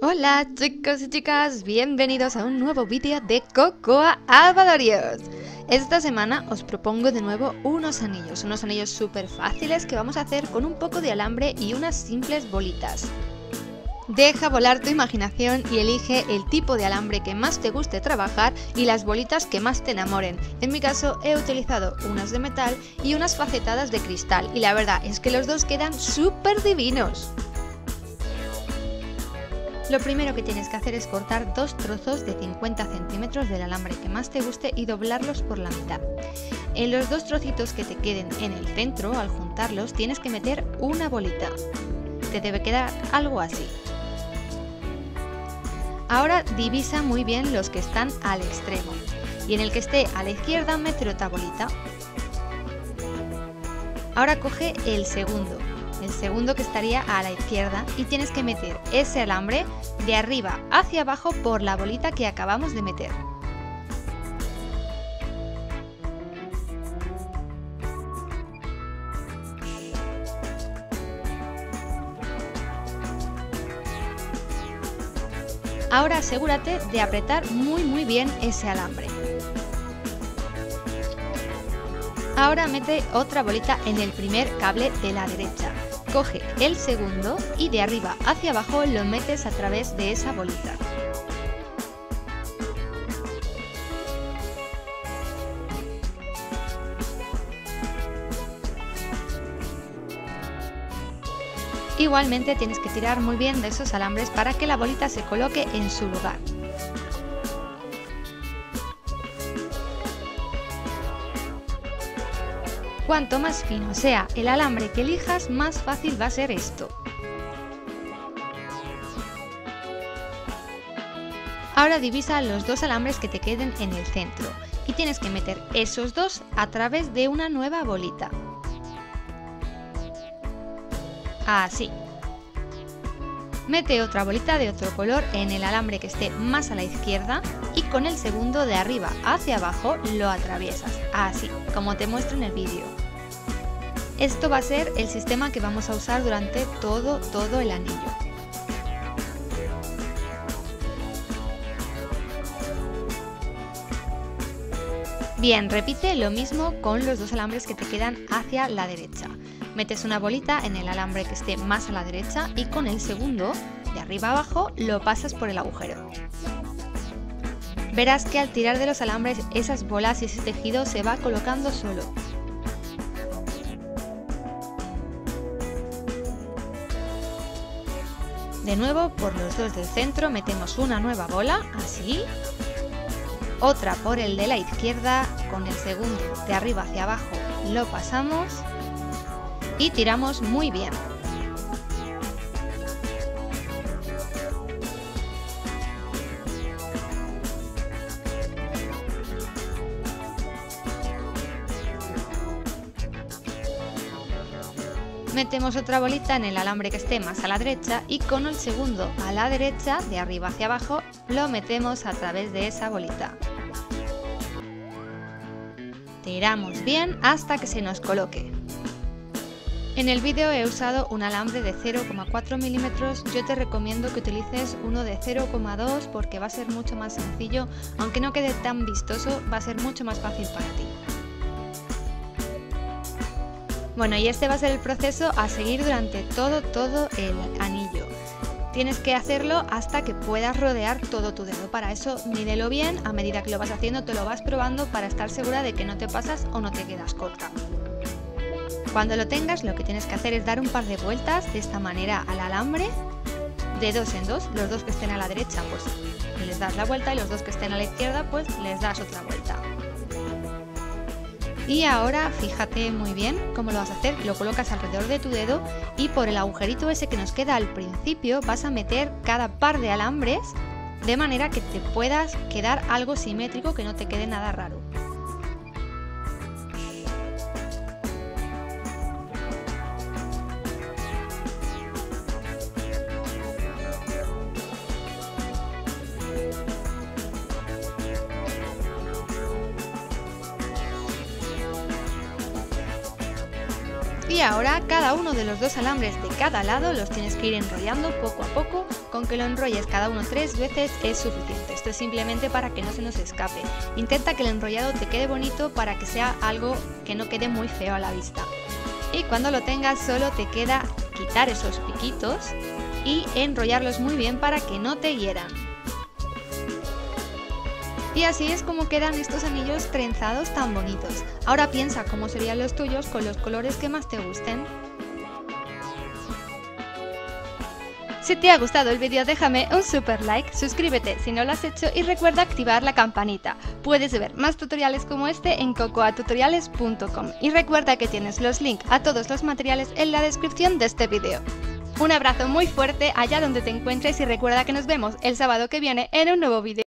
Hola chicos y chicas, bienvenidos a un nuevo vídeo de Cocoa Albadorios. Esta semana os propongo de nuevo unos anillos súper fáciles que vamos a hacer con un poco de alambre y unas simples bolitas. Deja volar tu imaginación y elige el tipo de alambre que más te guste trabajar y las bolitas que más te enamoren. En mi caso he utilizado unas de metal y unas facetadas de cristal y la verdad es que los dos quedan súper divinos. Lo primero que tienes que hacer es cortar dos trozos de 50 centímetros del alambre que más te guste y doblarlos por la mitad. En los dos trocitos que te queden en el centro, al juntarlos, tienes que meter una bolita. Te debe quedar algo así. Ahora divisa muy bien los que están al extremo y en el que esté a la izquierda mete otra bolita. Ahora coge el segundo que estaría a la izquierda y tienes que meter ese alambre de arriba hacia abajo por la bolita que acabamos de meter. Ahora asegúrate de apretar muy bien ese alambre. Ahora mete otra bolita en el primer cable de la derecha. Coge el segundo y de arriba hacia abajo lo metes a través de esa bolita. Igualmente tienes que tirar muy bien de esos alambres para que la bolita se coloque en su lugar. Cuanto más fino sea el alambre que elijas, más fácil va a ser esto. Ahora divisa los dos alambres que te queden en el centro y tienes que meter esos dos a través de una nueva bolita. Así. Mete otra bolita de otro color en el alambre que esté más a la izquierda y con el segundo de arriba hacia abajo lo atraviesas, así como te muestro en el vídeo. Esto va a ser el sistema que vamos a usar durante todo el anillo. Bien, repite lo mismo con los dos alambres que te quedan hacia la derecha. Metes una bolita en el alambre que esté más a la derecha y con el segundo, de arriba abajo, lo pasas por el agujero. Verás que al tirar de los alambres esas bolas y ese tejido se va colocando solo. De nuevo, por los dos del centro metemos una nueva bola, así. Otra por el de la izquierda, con el segundo de arriba hacia abajo lo pasamos. Y tiramos muy bien. Metemos otra bolita en el alambre que esté más a la derecha y con el segundo a la derecha, de arriba hacia abajo, lo metemos a través de esa bolita. Tiramos bien hasta que se nos coloque. En el vídeo he usado un alambre de 0,4 milímetros, yo te recomiendo que utilices uno de 0,2 porque va a ser mucho más sencillo, aunque no quede tan vistoso, va a ser mucho más fácil para ti. Bueno, y este va a ser el proceso a seguir durante todo el anillo. Tienes que hacerlo hasta que puedas rodear todo tu dedo, para eso mídelo bien, a medida que lo vas haciendo te lo vas probando para estar segura de que no te pasas o no te quedas corta. Cuando lo tengas, lo que tienes que hacer es dar un par de vueltas de esta manera al alambre, de dos en dos. Los dos que estén a la derecha, pues les das la vuelta y los dos que estén a la izquierda, pues les das otra vuelta. Y ahora fíjate muy bien cómo lo vas a hacer, lo colocas alrededor de tu dedo y por el agujerito ese que nos queda al principio vas a meter cada par de alambres de manera que te puedas quedar algo simétrico, que no te quede nada raro. Y ahora cada uno de los 2 alambres de cada lado los tienes que ir enrollando poco a poco. Con que lo enrolles cada uno 3 veces es suficiente. Esto es simplemente para que no se nos escape. Intenta que el enrollado te quede bonito para que sea algo que no quede muy feo a la vista. Y cuando lo tengas solo te queda quitar esos piquitos y enrollarlos muy bien para que no te hieran. Y así es como quedan estos anillos trenzados tan bonitos. Ahora piensa cómo serían los tuyos con los colores que más te gusten. Si te ha gustado el vídeo déjame un super like, suscríbete si no lo has hecho y recuerda activar la campanita. Puedes ver más tutoriales como este en cocoatutoriales.com y recuerda que tienes los links a todos los materiales en la descripción de este vídeo. Un abrazo muy fuerte allá donde te encuentres y recuerda que nos vemos el sábado que viene en un nuevo vídeo.